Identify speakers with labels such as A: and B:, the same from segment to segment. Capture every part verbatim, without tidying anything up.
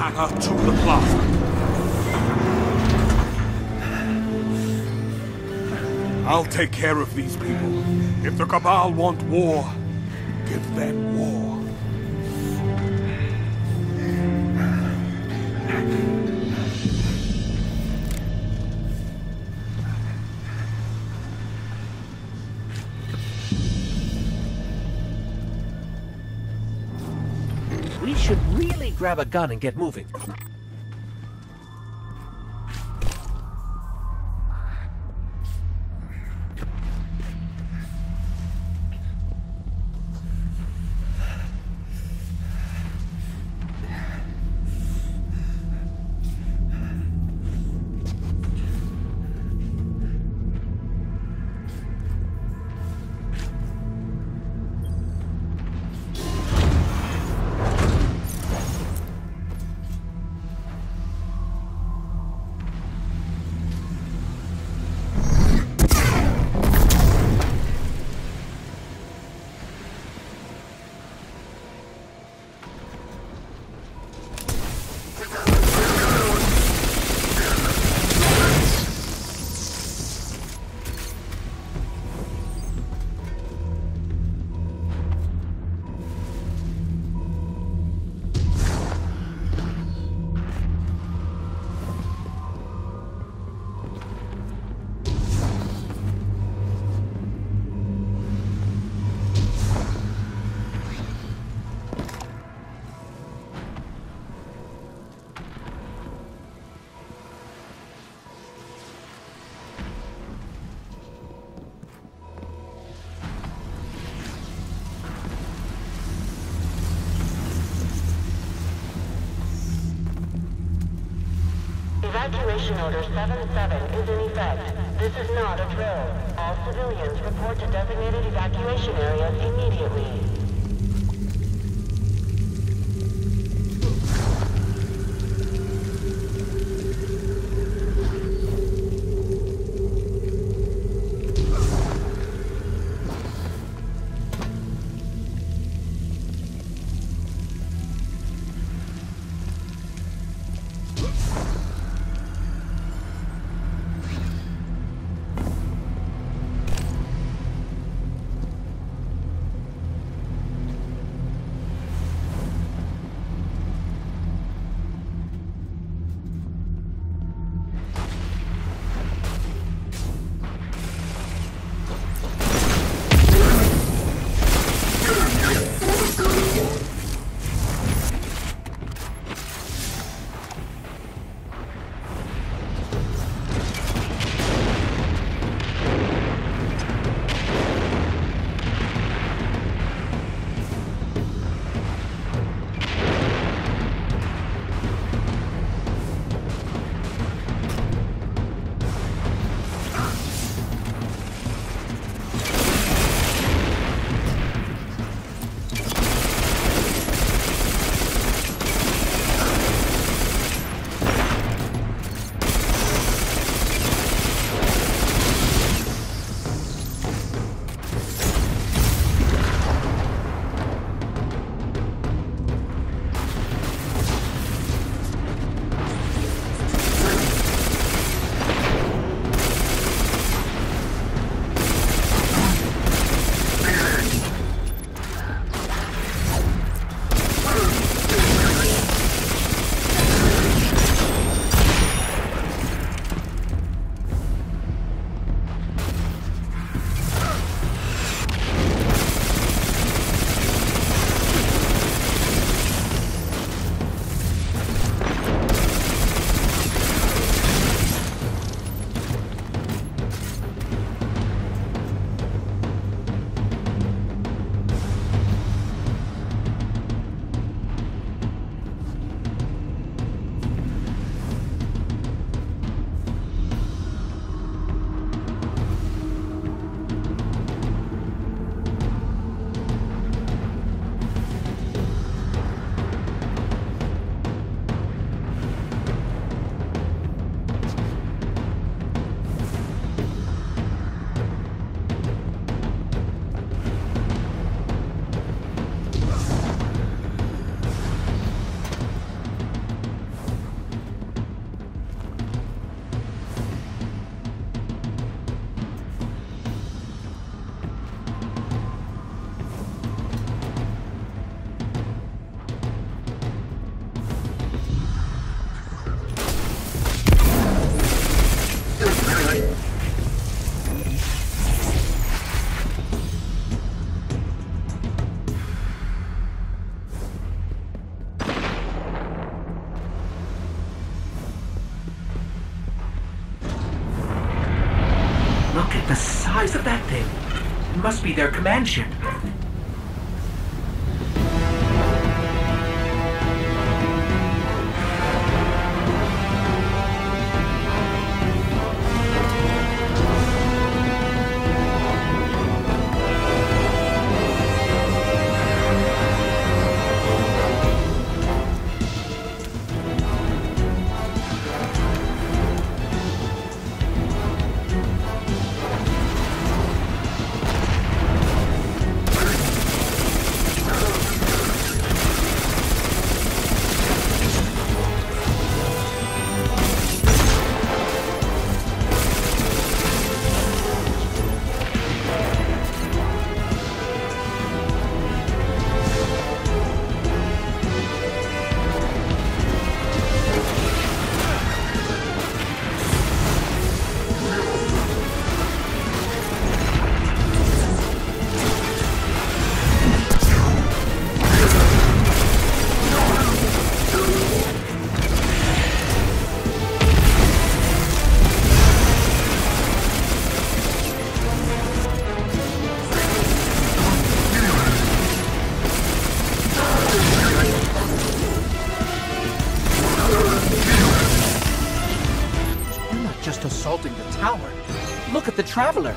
A: hangar to the plaza. I'll take care of these people. If the Cabal want war, give them war.
B: We should really grab a gun and get moving.
C: Evacuation Order seven seven is in effect. This is not a drill. All civilians report to designated evacuation areas immediately.
B: size of that thing. It must be their command ship. Assaulting the tower. Look at the Traveler.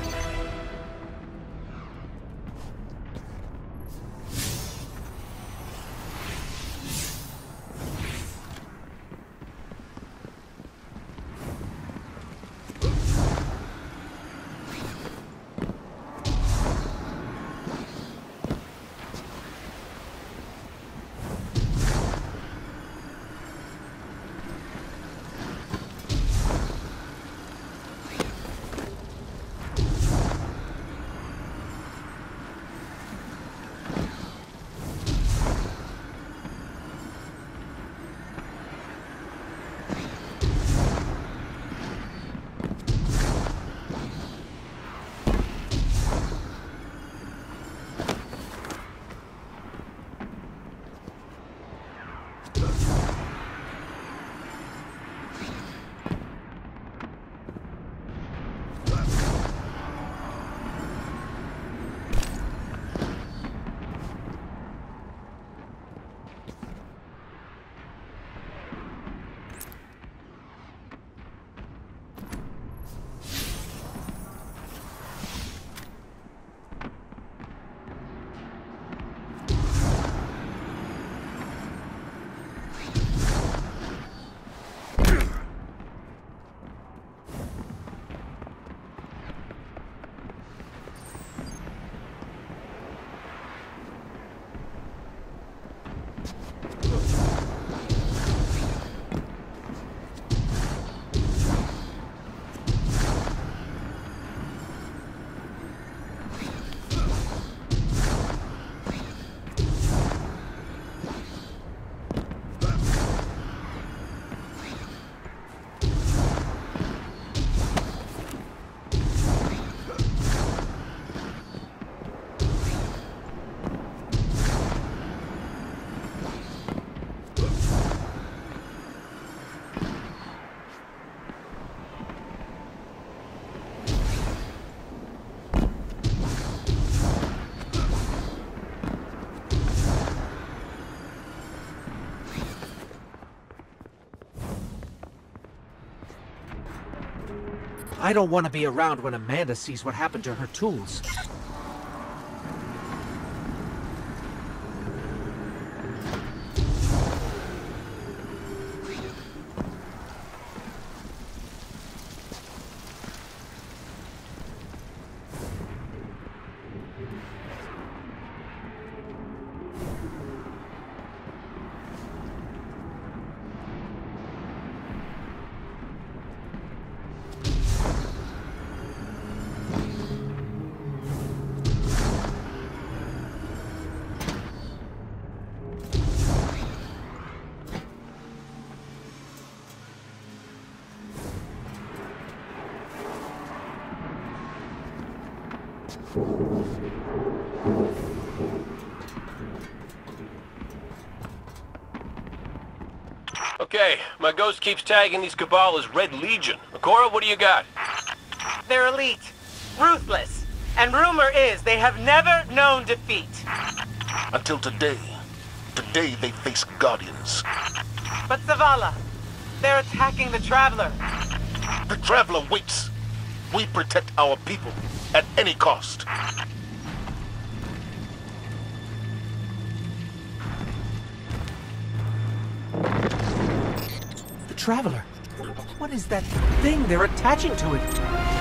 B: I don't want to be around when Amanda sees what happened to her tools.
D: Okay, my ghost keeps tagging these Cabal as Red Legion. Ikora, what do you got?
E: They're elite. Ruthless. And rumor is they have never known defeat.
F: Until today. Today they face Guardians.
E: But Zavala, they're attacking the Traveler.
F: The Traveler waits. We protect our people at any cost.
B: The Traveler. What is that thing they're attaching to it?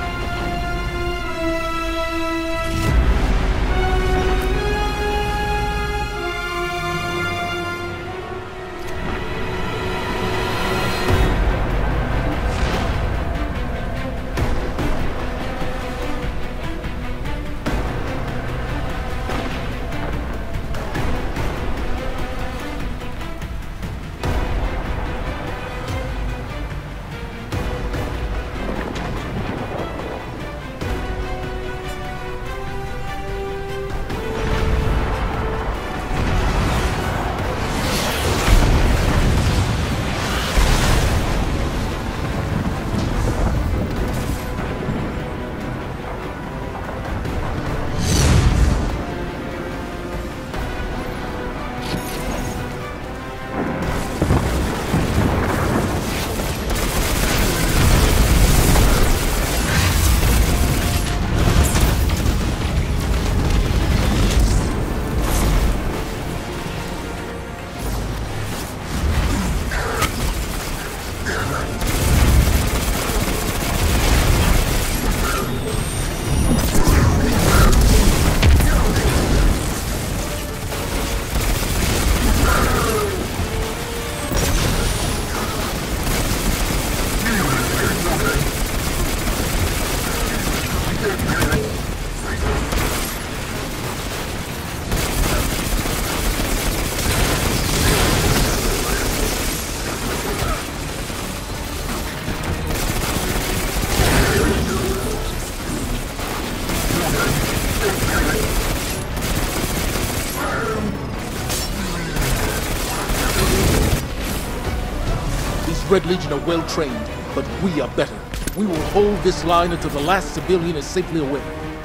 G: Red Legion are well trained, but we are better. We will hold this line until the last civilian is safely away.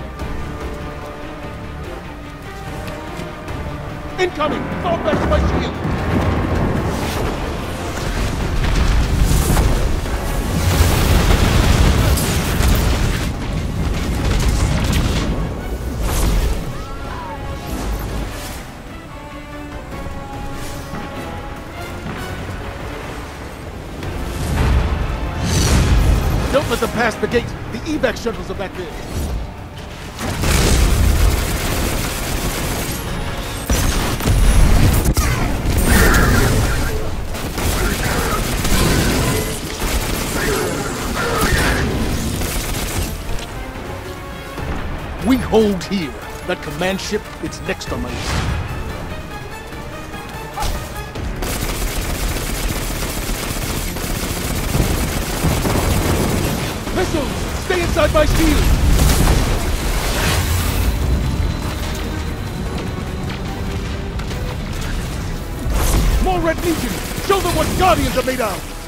G: Incoming! Fall back to my shield! Don't let them pass the gate. The evac shuttles are back there. We hold here. That command ship, it's next on my list. Missiles! Stay inside my shield! More Red Legion! Show them what Guardians are made of!